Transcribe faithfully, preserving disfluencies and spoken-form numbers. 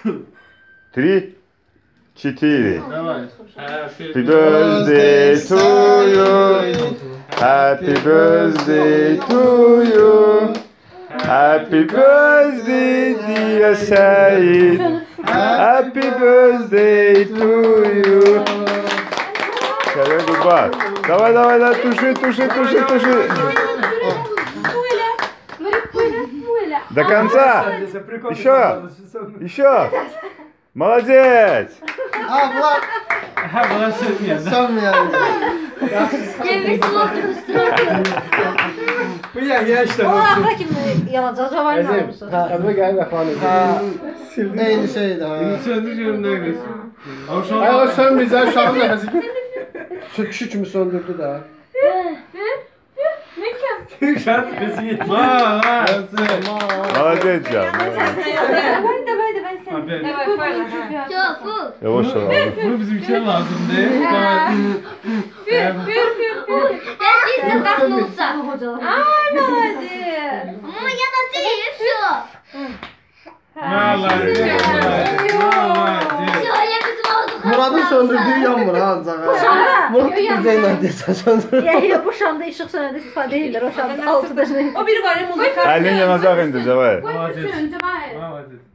Три, четыре. Давай. Happy birthday to you. Happy birthday to you. Happy birthday dear Said. Happy birthday to you. Давай, губа. Давай, давай, давай, туши, туши, туши, туши. До конца. Еще. Еще. Молодец. Ha bunlar Ha bana söylemiyor. sönmeyen. Yemek soğuktur ıstırır. Bu ya ya işte. O akla kim yanacak? Cavan yanmışsın. Emre gel vefanı. Ha. Neydi şeydi ha. Söndürüyorum neredeyse. Ama şu Ay o an... sönmeyecek şu an nefesi. Şu kişi kimi söndürdü de. Şart nefesi yetmiyor. Maa maa. Молодец, Can. Давай, давай, давай sen. Aferin. Çok bu. Yavaş ol. Bunu bizimkiler lazım değil. Tamam. Ben izin bakma olsa. Ay молодец. Ama yanatayım şu. Vallahi. Şöyle bizim olduk. Murat'ın söndürdüğü yanmır ha ancak. ha. Murat bir zeynep diye söndürdü. Ya ya bu şamda ışık sönede istifadə edirlər. O şamda altıda şey. O biri var ya muzika. Elin yanacak indi, давай. Молодец. Молодец.